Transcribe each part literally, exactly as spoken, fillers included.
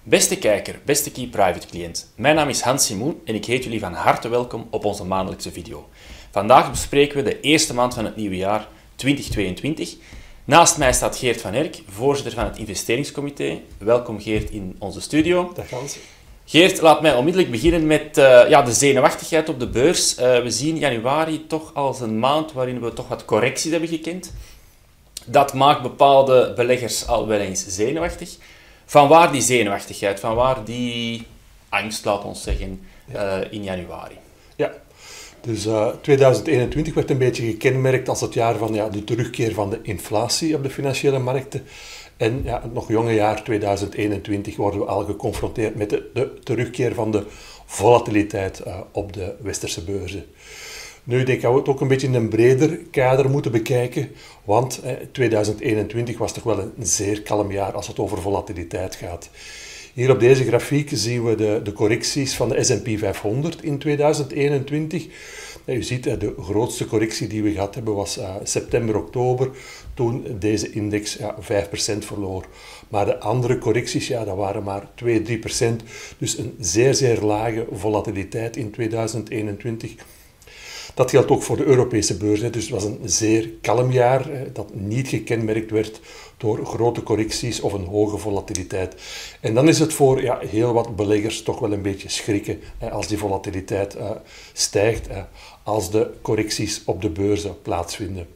Beste kijker, beste Key Private cliënt. Mijn naam is Hans Simoen en ik heet jullie van harte welkom op onze maandelijkse video. Vandaag bespreken we de eerste maand van het nieuwe jaar twintig tweeëntwintig. Naast mij staat Geert van Erk, voorzitter van het investeringscomité. Welkom Geert in onze studio. Dag Hans. Geert, laat mij onmiddellijk beginnen met uh, ja, de zenuwachtigheid op de beurs. Uh, we zien januari toch als een maand waarin we toch wat correcties hebben gekend. Dat maakt bepaalde beleggers al wel eens zenuwachtig. Vanwaar die zenuwachtigheid, vanwaar die angst, laat ons zeggen, uh, in januari? Ja, dus uh, tweeduizend eenentwintig werd een beetje gekenmerkt als het jaar van ja, de terugkeer van de inflatie op de financiële markten. En ja, het nog jonge jaar tweeduizend eenentwintig worden we al geconfronteerd met de, de terugkeer van de volatiliteit uh, op de westerse beurzen. Nu, ik denk dat we het ook een beetje in een breder kader moeten bekijken, want eh, tweeduizend eenentwintig was toch wel een zeer kalm jaar als het over volatiliteit gaat. Hier op deze grafiek zien we de, de correcties van de S en P vijfhonderd in tweeduizend eenentwintig. En u ziet, de grootste correctie die we gehad hebben was uh, september-oktober, toen deze index ja, vijf procent verloor. Maar de andere correcties, ja, dat waren maar twee tot drie procent. Dus een zeer, zeer lage volatiliteit in tweeduizend eenentwintig. Dat geldt ook voor de Europese beurs. Dus het was een zeer kalm jaar dat niet gekenmerkt werd door grote correcties of een hoge volatiliteit. En dan is het voor ja, heel wat beleggers toch wel een beetje schrikken als die volatiliteit uh, stijgt, uh, als de correcties op de beurzen plaatsvinden.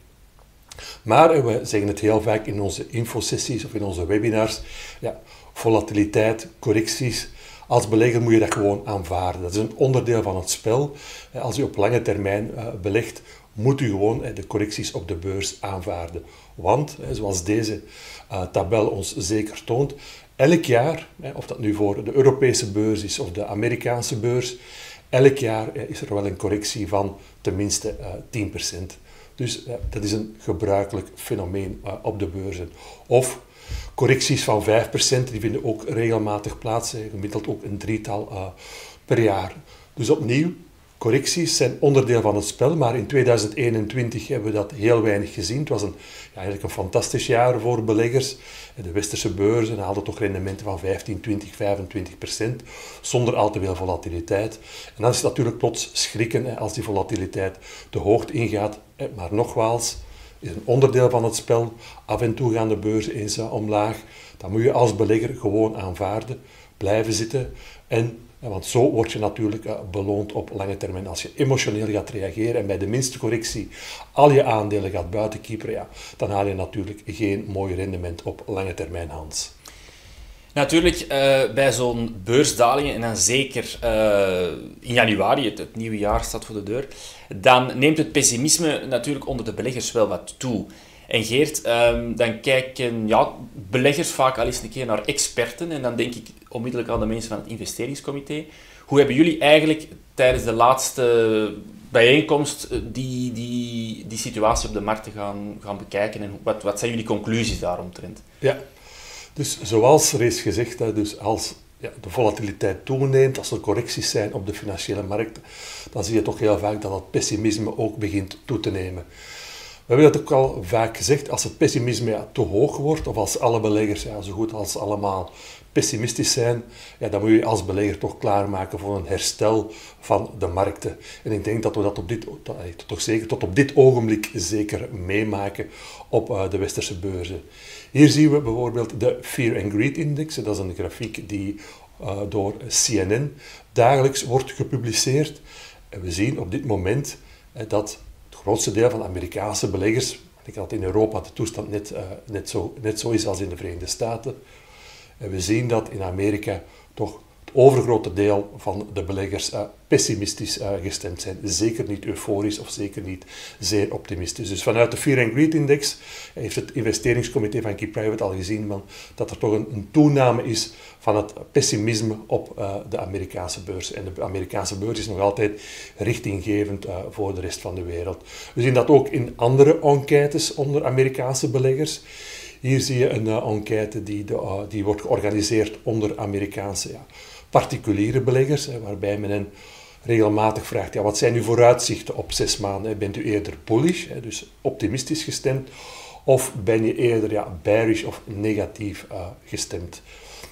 Maar we zeggen het heel vaak in onze infosessies of in onze webinars, ja, volatiliteit, correcties. Als belegger moet je dat gewoon aanvaarden. Dat is een onderdeel van het spel. Als u op lange termijn belegt, moet u gewoon de correcties op de beurs aanvaarden. Want, zoals deze tabel ons zeker toont, elk jaar, of dat nu voor de Europese beurs is of de Amerikaanse beurs, elk jaar is er wel een correctie van tenminste tien procent. Dus dat is een gebruikelijk fenomeen op de beurzen. Of correcties van vijf procent, die vinden ook regelmatig plaats, gemiddeld ook een drietal uh, per jaar. Dus opnieuw, correcties zijn onderdeel van het spel, maar in tweeduizend eenentwintig hebben we dat heel weinig gezien. Het was een, ja, eigenlijk een fantastisch jaar voor beleggers. De westerse beurzen haalden toch rendementen van vijftien, twintig, vijfentwintig procent, zonder al te veel volatiliteit. En dan is het natuurlijk plots schrikken als die volatiliteit de hoogte ingaat, maar nogmaals, is een onderdeel van het spel. Af en toe gaan de beurzen eens uh, omlaag. Dan moet je als belegger gewoon aanvaarden, blijven zitten. En, ja, want zo word je natuurlijk uh, beloond op lange termijn. Als je emotioneel gaat reageren en bij de minste correctie al je aandelen gaat buitenkieperen, ja, dan haal je natuurlijk geen mooi rendement op lange termijn, Hans. Natuurlijk, uh, bij zo'n beursdalingen, en dan zeker uh, in januari, het, het nieuwe jaar staat voor de deur, dan neemt het pessimisme natuurlijk onder de beleggers wel wat toe. En Geert, um, dan kijken ja, beleggers vaak al eens een keer naar experten, en dan denk ik onmiddellijk aan de mensen van het investeringscomité. Hoe hebben jullie eigenlijk tijdens de laatste bijeenkomst die, die, die situatie op de markten gaan, gaan bekijken, en wat, wat zijn jullie conclusies daaromtrent? Ja. Dus zoals er is gezegd, dus als ja, de volatiliteit toeneemt, als er correcties zijn op de financiële markt, dan zie je toch heel vaak dat het pessimisme ook begint toe te nemen. We hebben dat ook al vaak gezegd, als het pessimisme ja, te hoog wordt, of als alle beleggers ja, zo goed als allemaal pessimistisch zijn, ja, dan moet je als belegger toch klaarmaken voor een herstel van de markten. En ik denk dat we dat op dit, toch zeker tot op dit ogenblik zeker meemaken op uh, de westerse beurzen. Hier zien we bijvoorbeeld de Fear and Greed Index. Dat is een grafiek die uh, door C N N dagelijks wordt gepubliceerd. En we zien op dit moment uh, dat het grootste deel van de Amerikaanse beleggers, ik denk dat in Europa de toestand net, uh, net, zo, net zo is als in de Verenigde Staten. En we zien dat in Amerika toch het overgrote deel van de beleggers uh, pessimistisch uh, gestemd zijn. Zeker niet euforisch of zeker niet zeer optimistisch. Dus vanuit de Fear and Greed Index heeft het investeringscomité van Key Private al gezien man, dat er toch een, een toename is van het pessimisme op uh, de Amerikaanse beurs. En de Amerikaanse beurs is nog altijd richtinggevend uh, voor de rest van de wereld. We zien dat ook in andere enquêtes onder Amerikaanse beleggers. Hier zie je een uh, enquête die, de, uh, die wordt georganiseerd onder Amerikaanse ja, particuliere beleggers, hè, waarbij men hen regelmatig vraagt, ja, wat zijn uw vooruitzichten op zes maanden? Hè? Bent u eerder bullish, hè, dus optimistisch gestemd, of ben je eerder ja, bearish of negatief uh, gestemd?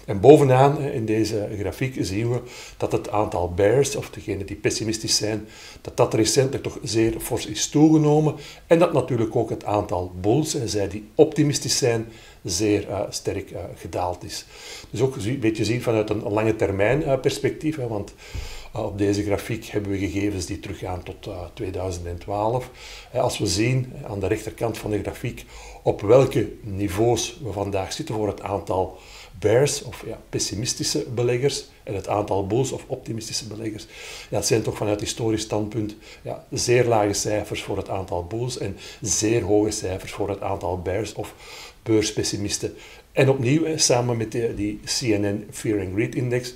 En bovenaan in deze grafiek zien we dat het aantal bears, of degenen die pessimistisch zijn, dat dat recentelijk toch zeer fors is toegenomen. En dat natuurlijk ook het aantal bulls, zij die optimistisch zijn, zeer uh, sterk uh, gedaald is. Dus ook een beetje zien vanuit een lange termijn uh, perspectief, hè, want uh, op deze grafiek hebben we gegevens die teruggaan tot uh, tweeduizend twaalf. Uh, als we zien uh, aan de rechterkant van de grafiek op welke niveaus we vandaag zitten voor het aantal bears, of ja, pessimistische beleggers, en het aantal bulls, of optimistische beleggers, ja, het zijn toch vanuit historisch standpunt ja, zeer lage cijfers voor het aantal bulls en zeer hoge cijfers voor het aantal bears, of beurspessimisten. En opnieuw, samen met de, die C N N Fear and Greed Index,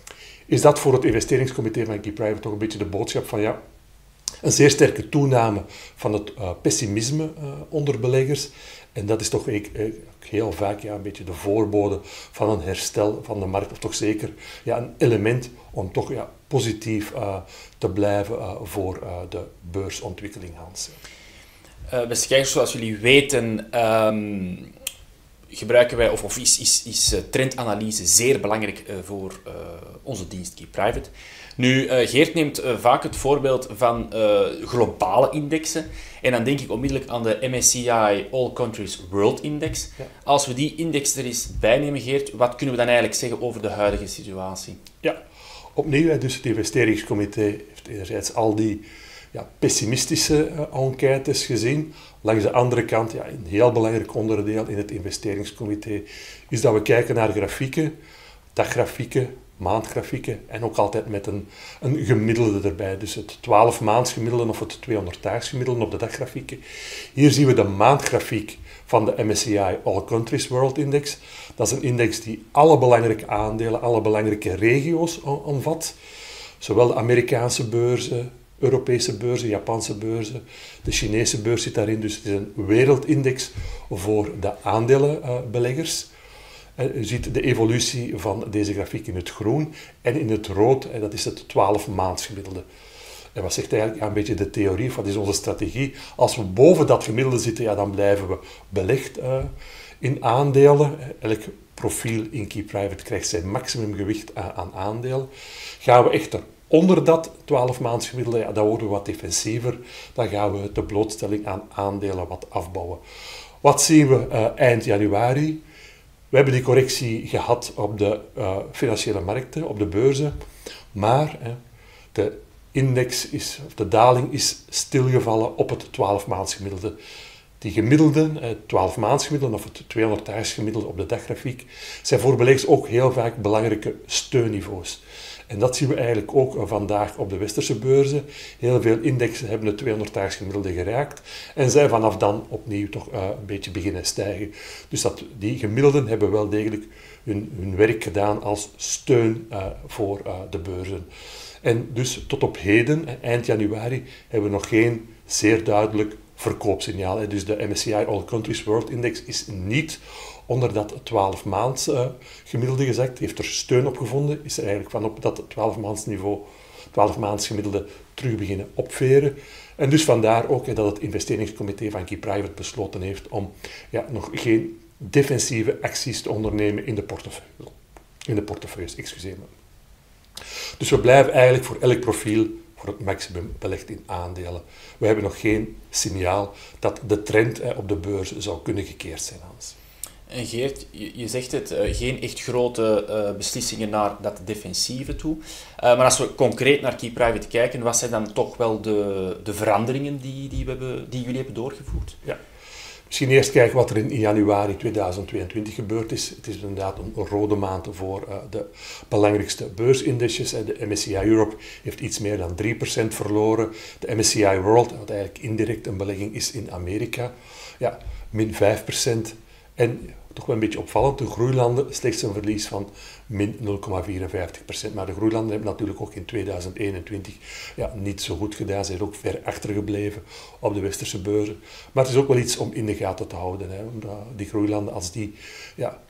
is dat voor het investeringscomité van Key Private toch een beetje de boodschap van ja, een zeer sterke toename van het uh, pessimisme uh, onder beleggers. En dat is toch ik, ik, heel vaak ja, een beetje de voorbode van een herstel van de markt, of toch zeker ja, een element om toch ja, positief uh, te blijven uh, voor uh, de beursontwikkeling, Hans. Uh, beste kijkers, zoals jullie weten, um, gebruiken wij, of, of is, is, is trendanalyse zeer belangrijk uh, voor uh, onze dienst Key Private. Nu, uh, Geert neemt uh, vaak het voorbeeld van uh, globale indexen. En dan denk ik onmiddellijk aan de M S C I All Countries World Index. Ja. Als we die index er eens bij nemen, Geert, wat kunnen we dan eigenlijk zeggen over de huidige situatie? Ja, opnieuw, dus het investeringscomité heeft enerzijds al die ja, pessimistische uh, enquêtes gezien. Langs de andere kant, ja, een heel belangrijk onderdeel in het investeringscomité is dat we kijken naar grafieken, daggrafieken, maandgrafieken en ook altijd met een, een gemiddelde erbij. Dus het twaalf maandsgemiddelde of het tweehonderd daagsgemiddelde op de daggrafieken. Hier zien we de maandgrafiek van de M S C I All Countries World Index. Dat is een index die alle belangrijke aandelen, alle belangrijke regio's omvat. Zowel de Amerikaanse beurzen, Europese beurzen, Japanse beurzen, de Chinese beurs zit daarin. Dus het is een wereldindex voor de aandelenbeleggers. U ziet de evolutie van deze grafiek in het groen en in het rood, dat is het twaalf maandsgemiddelde. En wat zegt eigenlijk ja, een beetje de theorie, wat is onze strategie? Als we boven dat gemiddelde zitten, ja, dan blijven we belegd uh, in aandelen. Elk profiel in Key Private krijgt zijn maximumgewicht uh, aan aandelen. Gaan we echter onder dat twaalf maandsgemiddelde, ja, dan worden we wat defensiever. Dan gaan we de blootstelling aan aandelen wat afbouwen. Wat zien we uh, eind januari? We hebben die correctie gehad op de uh, financiële markten, op de beurzen, maar eh, de index is, of de daling is stilgevallen op het twaalf maandsgemiddelde. Die gemiddelden, het twaalf maandsgemiddelde of het tweehonderd daagsgemiddelde op de daggrafiek, zijn voor beleggers ook heel vaak belangrijke steunniveaus. En dat zien we eigenlijk ook vandaag op de westerse beurzen. Heel veel indexen hebben het tweehonderd daagsgemiddelde geraakt en zijn vanaf dan opnieuw toch uh, een beetje beginnen stijgen. Dus dat, die gemiddelden hebben wel degelijk hun, hun werk gedaan als steun uh, voor uh, de beurzen. En dus tot op heden, eind januari, hebben we nog geen zeer duidelijk verkoopsignaal. Dus de M S C I All Countries World Index is niet onder dat twaalf maands uh, gemiddelde gezakt, heeft er steun op gevonden, is er eigenlijk van op dat twaalf maands niveau, twaalf maands gemiddelde terug beginnen opveren. En dus vandaar ook hè, dat het investeringscomité van Key Private besloten heeft om ja, nog geen defensieve acties te ondernemen in de portefeuille. In de portefeuilles, excuseer me. Dus we blijven eigenlijk voor elk profiel voor het maximum belegd in aandelen. We hebben nog geen signaal dat de trend hè, op de beurs zou kunnen gekeerd zijn, Hans. En Geert, je zegt het, uh, geen echt grote uh, beslissingen naar dat defensieve toe. Uh, maar als we concreet naar Key Private kijken, wat zijn dan toch wel de, de veranderingen die, die, we hebben, die jullie hebben doorgevoerd? Ja. Misschien eerst kijken wat er in januari tweeduizend tweeëntwintig gebeurd is. Het is inderdaad een rode maand voor uh, de belangrijkste beursindexes. De M S C I Europe heeft iets meer dan drie procent verloren. De M S C I World, wat eigenlijk indirect een belegging is in Amerika, ja, min vijf procent. En toch wel een beetje opvallend, de groeilanden slechts een verlies van min nul komma vierenvijftig procent. Maar de groeilanden hebben natuurlijk ook in tweeduizend eenentwintig ja, niet zo goed gedaan. Ze zijn ook ver achtergebleven op de westerse beurzen. Maar het is ook wel iets om in de gaten te houden. Hè. Die groeilanden, als die ja,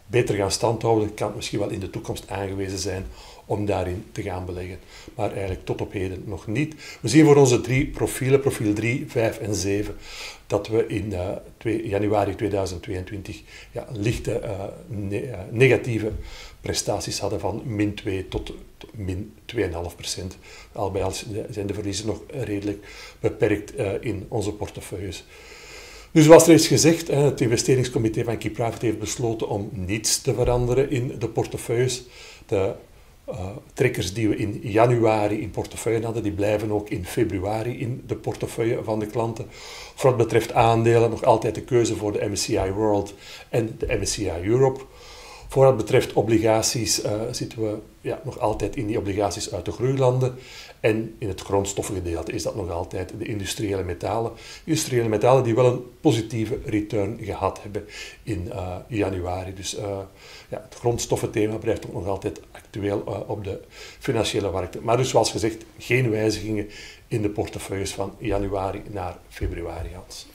beter gaan standhouden, kan het misschien wel in de toekomst aangewezen zijn om daarin te gaan beleggen. Maar eigenlijk tot op heden nog niet. We zien voor onze drie profielen, profiel drie, vijf en zeven, dat we in uh, twee, januari tweeduizend tweeëntwintig ja, lichte uh, ne uh, negatieve prestaties hadden van min twee tot, tot min twee komma vijf procent. Al bij al zijn de verliezen nog redelijk beperkt uh, in onze portefeuilles. Dus zoals reeds gezegd, het investeringscomité van Keyprivate heeft besloten om niets te veranderen in de portefeuilles. De uh, trekkers die we in januari in portefeuille hadden, die blijven ook in februari in de portefeuille van de klanten. Voor wat betreft aandelen nog altijd de keuze voor de M S C I World en de M S C I Europe. Voor wat betreft obligaties uh, zitten we ja, nog altijd in die obligaties uit de groeilanden. En in het grondstoffengedeelte is dat nog altijd de industriële metalen. Industriële metalen die wel een positieve return gehad hebben in uh, januari. Dus uh, ja, het grondstoffenthema blijft ook nog altijd actueel uh, op de financiële markten. Maar dus zoals gezegd, geen wijzigingen in de portefeuilles van januari naar februari, Hans.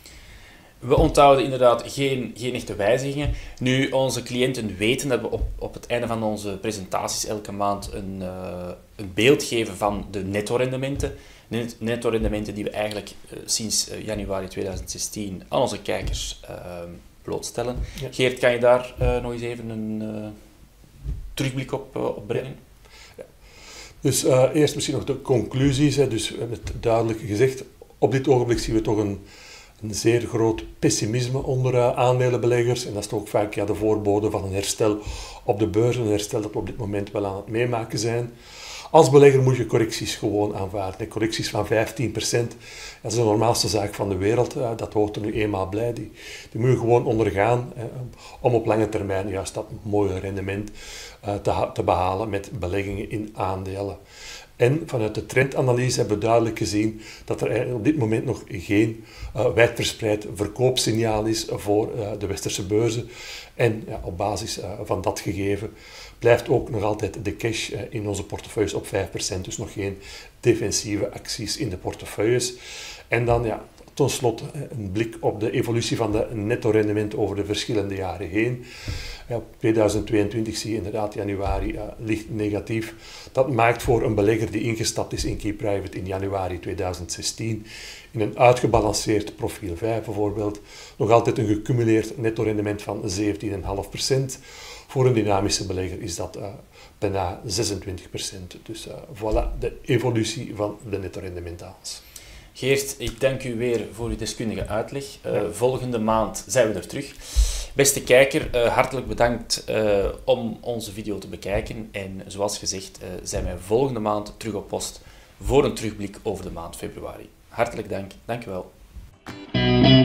We onthouden inderdaad geen, geen echte wijzigingen. Nu, onze cliënten weten dat we op, op het einde van onze presentaties elke maand een, uh, een beeld geven van de netto-rendementen. Net, netto-rendementen die we eigenlijk uh, sinds uh, januari tweeduizend zestien aan onze kijkers uh, blootstellen. Ja. Geert, kan je daar uh, nog eens even een uh, terugblik op, uh, op brengen? Ja. Dus uh, eerst misschien nog de conclusies. Hè. Dus we hebben het duidelijk gezegd. Op dit ogenblik zien we toch een Een zeer groot pessimisme onder uh, aandelenbeleggers. En dat is toch ook vaak ja, de voorbode van een herstel op de beurs. Een herstel dat we op dit moment wel aan het meemaken zijn. Als belegger moet je correcties gewoon aanvaarden. En correcties van vijftien procent, dat is de normaalste zaak van de wereld. Uh, dat hoort er nu eenmaal bij. Die, die moet je gewoon ondergaan uh, om op lange termijn juist dat mooie rendement uh, te, te behalen met beleggingen in aandelen. En vanuit de trendanalyse hebben we duidelijk gezien dat er op dit moment nog geen uh, wijdverspreid verkoopsignaal is voor uh, de westerse beurzen. En ja, op basis uh, van dat gegeven blijft ook nog altijd de cash uh, in onze portefeuilles op vijf procent. Dus nog geen defensieve acties in de portefeuilles. En dan ja, tot slot een blik op de evolutie van de netto-rendement over de verschillende jaren heen. Ja, tweeduizend tweeëntwintig zie je inderdaad januari uh, licht negatief. Dat maakt voor een belegger die ingestapt is in Keyprivate in januari tweeduizend zestien in een uitgebalanceerd profiel vijf bijvoorbeeld nog altijd een gecumuleerd netto-rendement van zeventien komma vijf procent. Voor een dynamische belegger is dat uh, bijna zesentwintig procent. Dus uh, voilà de evolutie van de netto-rendement. Geert, ik dank u weer voor uw deskundige uitleg. Uh, ja. Volgende maand zijn we er terug. Beste kijker, uh, hartelijk bedankt uh, om onze video te bekijken. En zoals gezegd uh, zijn wij volgende maand terug op post voor een terugblik over de maand februari. Hartelijk dank. Dank u wel.